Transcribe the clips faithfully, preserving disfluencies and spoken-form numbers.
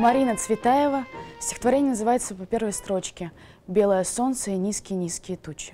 Марина Цветаева. Стихотворение называется по первой строчке «Белое солнце и низкие-низкие тучи».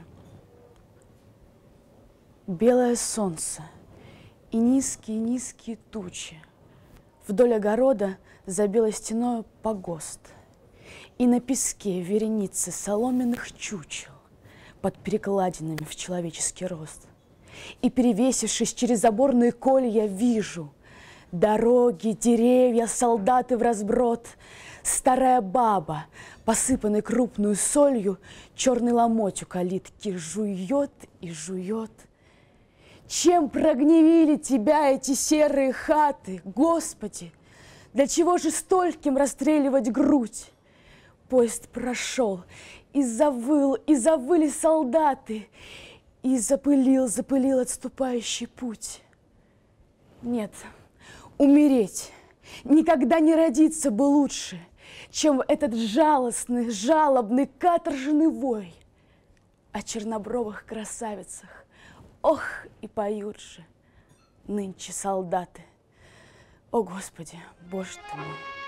Белое солнце и низкие-низкие тучи. Вдоль огорода за белой стеною погост. И на песке вереницы соломенных чучел под перекладинами в человеческий рост. И, перевесившись через заборные колья, вижу дороги, деревья, солдаты вразброд. Старая баба, посыпанной крупную солью, черный ломоть у калитки жует и жует. Чем прогневили тебя эти серые хаты, Господи? Для чего же стольким расстреливать грудь? Поезд прошел, и завыл, и завыли солдаты, и запылил, запылил отступающий путь. Нет, умереть никогда не родиться бы лучше, чем этот жалостный, жалобный, каторжный вой о чернобровых красавицах. Ох, и поют же нынче солдаты. О, Господи, Боже ты мой!